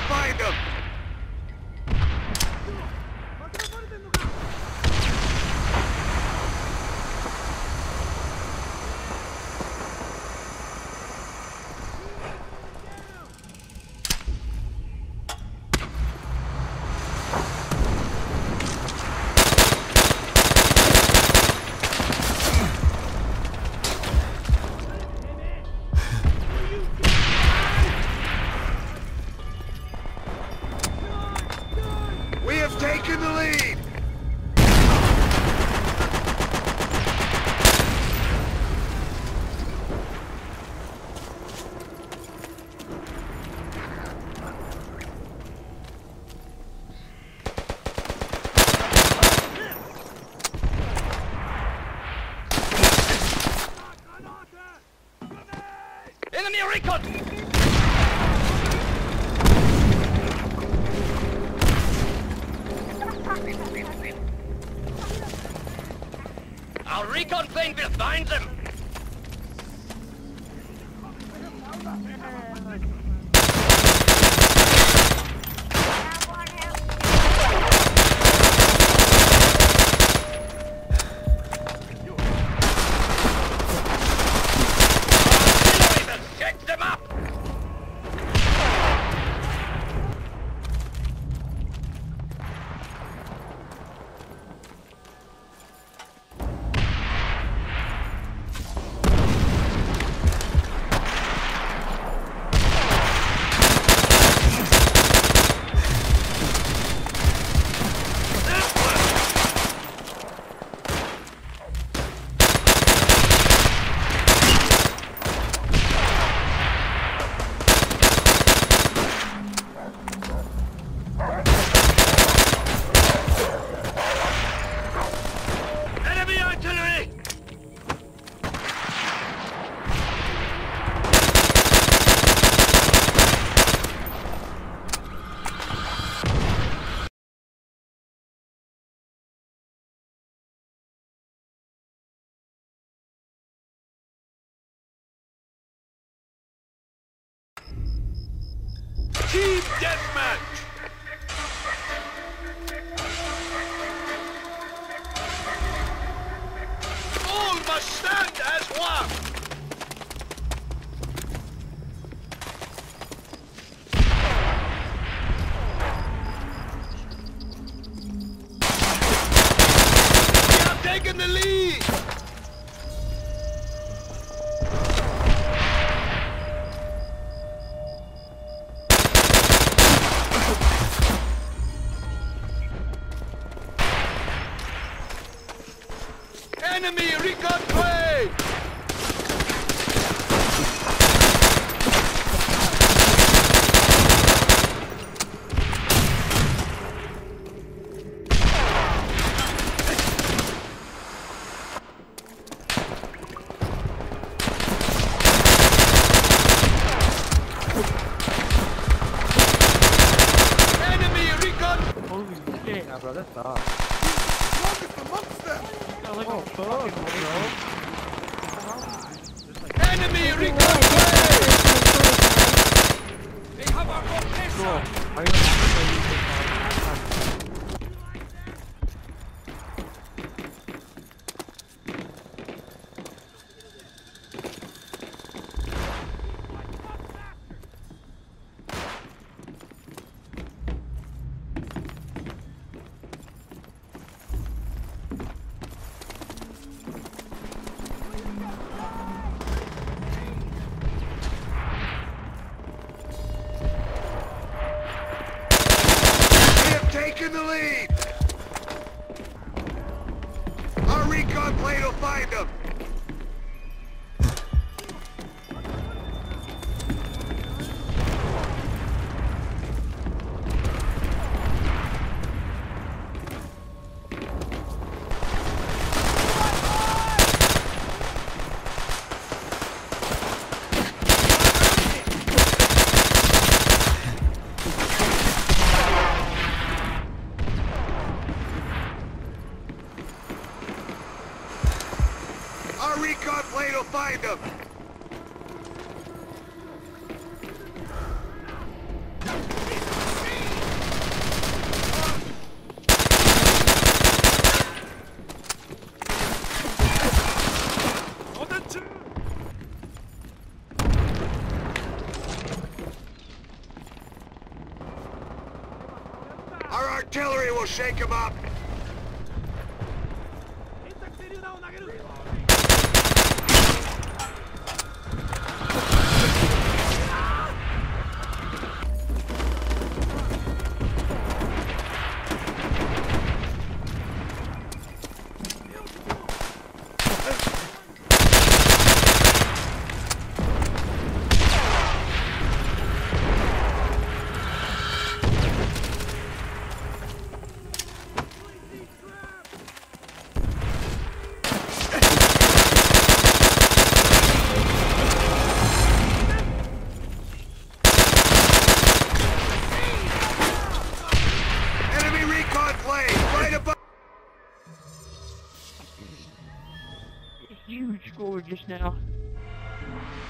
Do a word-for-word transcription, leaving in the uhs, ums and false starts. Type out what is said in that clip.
find them! Taking the lead! Enemy recon! Our recon plane will find them! Check them up! Team Deathmatch! All must stand as one! We have taken the lead! Enemy recon plane! Enemy recon! Holy shit, bro, that's tough. Oh, fuck, Enemy recon plane! They have our location! Taking the lead! Our recon plane will find them! Our recon plane will find them! Artillery will shake him up. Huge score just now.